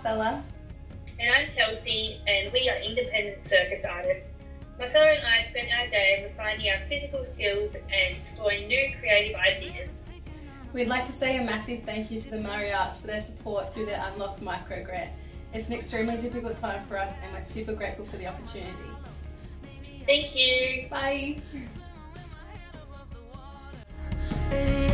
Marcela. And I'm Kelsey, and we are independent circus artists. Marcela and I spent our day refining our physical skills and exploring new creative ideas. We'd like to say a massive thank you to the Murray Arts for their support through their Unlocked Micro Grant. It's an extremely difficult time for us and we're super grateful for the opportunity. Thank you. Bye. Baby,